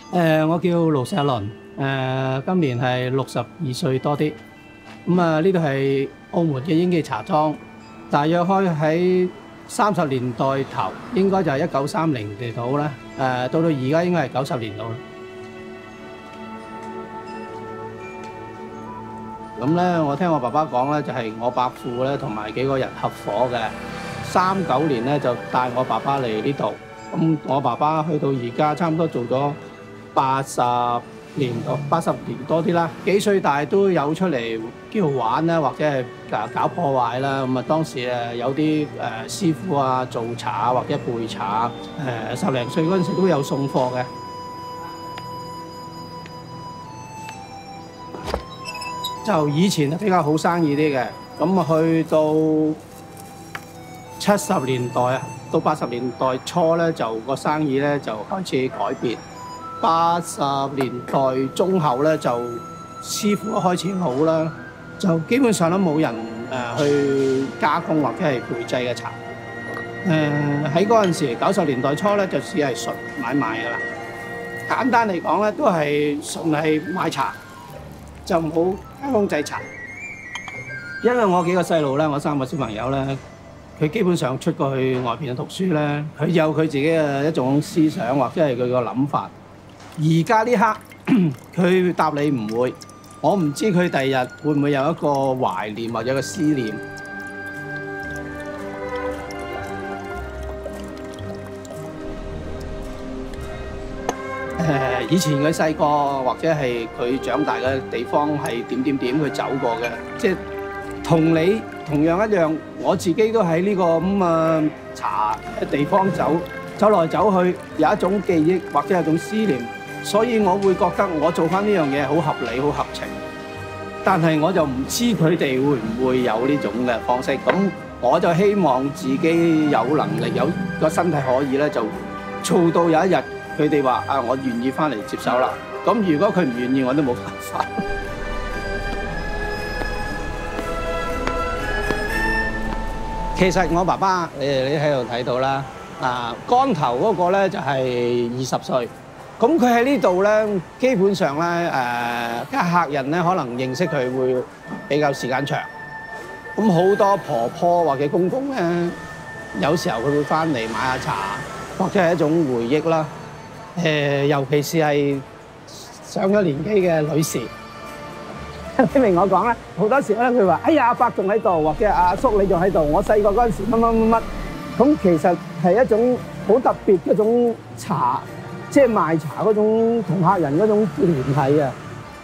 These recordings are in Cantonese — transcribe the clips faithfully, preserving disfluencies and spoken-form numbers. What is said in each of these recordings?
誒，我叫盧石麟，誒，今年係六十二歲多啲。咁啊，呢度係澳門嘅英記茶莊，大約開喺三十年代頭，應該就係一九三零年到啦。誒，到到而家應該係九十年到啦。咁咧，我聽我爸爸講咧，就係我伯父咧同埋幾個人合夥嘅。三九年咧就帶我爸爸嚟呢度。咁我爸爸去到而家差唔多做咗八十年多，八十年多啲啦。幾歲大都有出嚟叫玩啦，或者係搞搞破壞啦。咁啊，當時誒有啲誒師傅啊做茶或者焙茶，誒十零歲嗰陣時都有送貨嘅。就以前比較好生意啲嘅，咁啊去到七十年代啊，到八十年代初咧，就個生意咧就開始改變。八十年代中後咧，就師傅開始老啦，就基本上都冇人誒去加工或者係焙製嘅茶。誒喺嗰陣時，九十年代初咧就只係純買賣㗎啦。簡單嚟講咧，都係純係賣茶，就冇加工製茶。因為我幾個細路咧，我三個小朋友咧。佢基本上出過去外邊讀書咧，佢有佢自己嘅一種思想或者係佢個諗法。而家呢刻佢答你唔會，我唔知佢第日會唔會有一個懷念或者一個思念。誒，以前佢細個或者係佢長大嘅地方係點點點佢走過嘅，即係同你。同樣一樣，我自己都喺呢個咁啊茶嘅地方走走來走去，有一種記憶或者有一種思念，所以我會覺得我做返呢樣嘢好合理、好合情。但係我就唔知佢哋會唔會有呢種嘅方式。咁我就希望自己有能力、有個身體可以咧，就做到有一日佢哋話啊，我願意返嚟接手啦。咁如果佢唔願意，我都冇辦法。其實我爸爸，你你喺度睇到啦，啊竿頭嗰個咧就係二十歲，咁佢喺呢度咧，基本上咧誒啲客人咧可能認識佢會比較時間長，咁好多婆婆或者公公咧，有時候佢會翻嚟買下茶，或者係一種回憶啦。誒，尤其是係上咗年紀嘅女士。你明我講啦，好多時咧佢話：哎呀，阿伯仲喺度，或者阿叔你仲喺度。我細個嗰陣時乜乜乜乜，咁其實係一種好特別嗰種茶，即係賣茶嗰種同客人嗰種聯繫啊！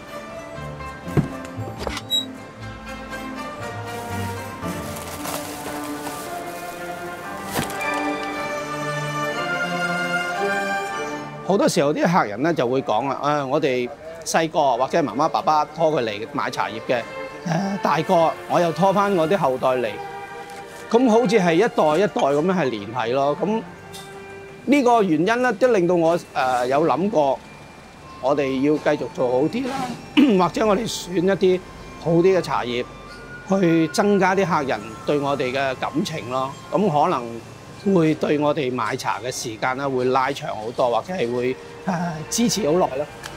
好多時候啲客人咧就會講啦：啊，我哋細個或者係媽媽爸爸拖佢嚟買茶葉嘅，誒大個我又拖翻我啲後代嚟，咁好似係一代一代咁樣係聯繫咯。咁呢個原因咧，都令到我誒有諗過，我哋要繼續做好啲啦，或者我哋選一啲好啲嘅茶葉，去增加啲客人對我哋嘅感情咯。咁可能會對我哋買茶嘅時間咧會拉長好多，或者係會誒支持好耐咯。